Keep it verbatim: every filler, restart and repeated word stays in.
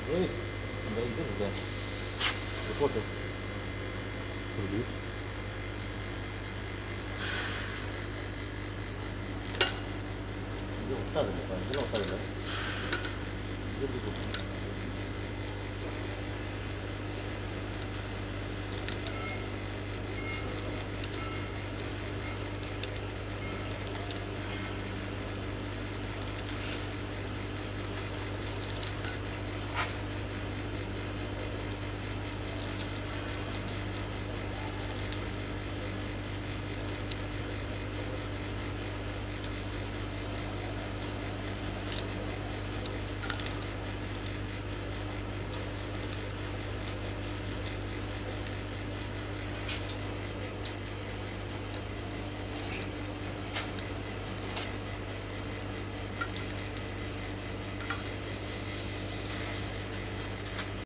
ஏய் இந்த இது இருக்கு ரிப்போர்ட்டு சரி இது ஒட்டாது இல்லை இதெல்லாம் ஒட்டாது இல்லை இது எப்படி போட்டு